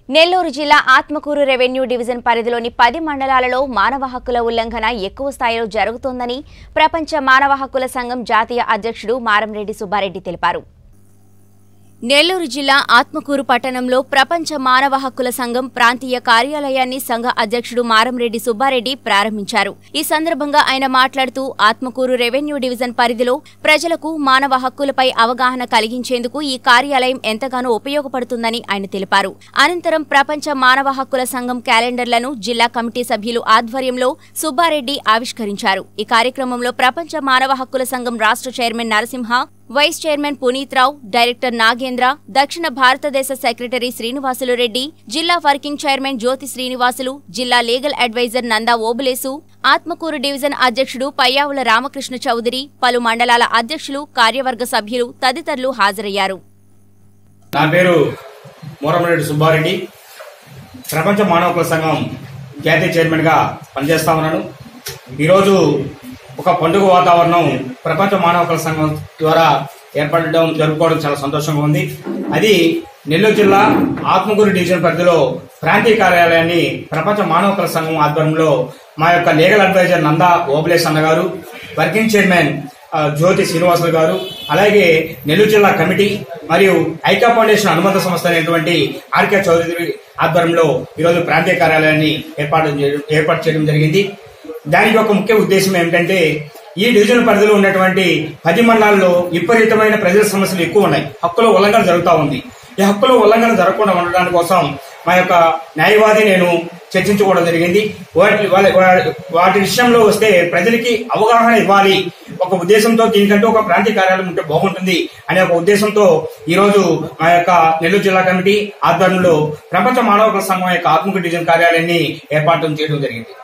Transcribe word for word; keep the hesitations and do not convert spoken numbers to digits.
నెల్లూరు జిల్లా Atmakur revenue division పరిధిలోని పది మండలాలలో మానవ హక్కుల ఉల్లంఘన ఎక్కువ స్థాయిలో జరుగుతోందని ప్రపంచ మానవ హక్కుల సంఘం జాతీయ అధ్యక్షుడు మారంరెడ్డి సుబ్బారెడ్డి తెలిపారు. నెల్లూరు జిల్లా ఆత్మకూరు పట్టణంలో ప్రపంచ మానవ హక్కుల సంఘం ప్రాంతీయ కార్యాలయాన్ని సంఘ అధ్యక్షుడు మారంరెడ్డి సుబ్బారెడ్డి ప్రారంభించారు. ఈ సందర్భంగా ఆయన మాట్లాడుతూ ఆత్మకూరు రెవెన్యూ డివిజన్ పరిధిలో ప్రజలకు మానవ హక్కులపై అవగాహన కలిగించేందుకు ఈ కార్యాలయం ఎంతగానో ఉపయోగపడుతుందని ఆయన తెలిపారు. అనంతరం ప్రపంచ మానవ హక్కుల సంఘం క్యాలెండర్లను జిల్లా కమిటీ సభ్యులు ఆధ్వర్యంలో సుబ్బారెడ్డి ఆవిష్కరించారు. ఈ కార్యక్రమంలో ప్రపంచ మానవ హక్కుల సంఘం రాష్ట్ర chairman Narasimha, vice chairman Puneet Rao, director Nagendra, దక్షిణ భారతదేశ సెక్రటరీ శ్రీనివాసులు రెడ్డి, జిల్లా వర్కింగ్ చైర్మన్ జ్యోతి శ్రీనివాసులు, జిల్లా legal adviser Nanda Obulesu, Atmakur division అధ్యక్షుడు పయ్యావుల రామకృష్ణ చౌదరి, పలు మండలాల అధ్యక్షులు, కార్యవర్గ సభ్యులు తదితరులు హాజరయ్యారు. నా పేరు మారంరెడ్డి సుబ్బారెడ్డి. ప్రపంచ మానవ హక్కుల సంఘం జాతీయ చైర్మన్ గా పనిచేస్తా ఉన్నాను. ఈరోజు ఒక పండుగ వాతావరణం ప్రపంచ మానవ హక్కుల సంఘం ద్వారా ఏర్పడడం జరుపుకోవడం చాలా సంతోషంగా ఉంది. అది నెల్లూరు జిల్లా ఆత్మకూరు డివిజన్ పరిధిలో ప్రాంతీయ కార్యాలయాన్ని ప్రపంచ మానవ హక్కుల సంఘం ఆధ్వర్యంలో మా యొక్క లీగల్ అడ్వైజర్ నందా ఓబులేస్ అన్న గారు, వర్కింగ్ చైర్మన్ జ్యోతి శ్రీనివాసులు గారు, అలాగే నెల్లూరు జిల్లా కమిటీ మరియు ఐకా ఫౌండేషన్ అనుబంధ సంస్థ అయినటువంటి ఆర్కే చౌదరి ఆధ్వర్యంలో ఈరోజు ప్రాంతీయ కార్యాలయాన్ని ఏర్పాటు ఏర్పాటు చేయడం జరిగింది. దానికి ఒక ముఖ్య ఉద్దేశం ఏమిటంటే, ఈ డివిజన్ పరిధిలో ఉన్నటువంటి పది మండలాల్లో విపరీతమైన ప్రజల సమస్యలు ఎక్కువ ఉన్నాయి. హక్కుల ఉల్లంఘన జరుగుతూ ఉంది. ఈ హక్కుల ఉల్లంఘన జరగకుండా ఉండడానికి కోసం మా యొక్క న్యాయవాది నేను చర్చించుకోవడం జరిగింది. వాటి వాటి విషయంలో వస్తే ప్రజలకి అవగాహన ఇవ్వాలి ఒక ఉద్దేశంతో, దీనికంటే ఒక ప్రాంతీయ కార్యాలయం ఉంటే బాగుంటుంది అనే ఒక ఉద్దేశంతో ఈరోజు మా యొక్క నెల్లూరు జిల్లా కమిటీ ఆధ్వర్యంలో ప్రపంచ మానవ హక్కుల సంఘం యొక్క ఆత్మకూరు డివిజన్ కార్యాలయాన్ని ఏర్పాటు చేయడం జరిగింది.